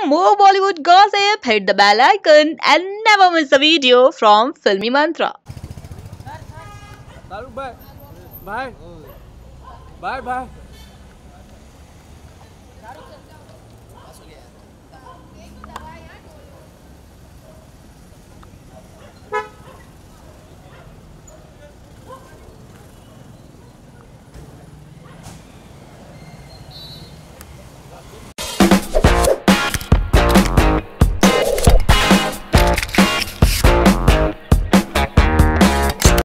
For more Bollywood gossip, hit the bell icon and never miss a video from Filmymantra. Shah Rukh bhai, bhai, bhai, bhai.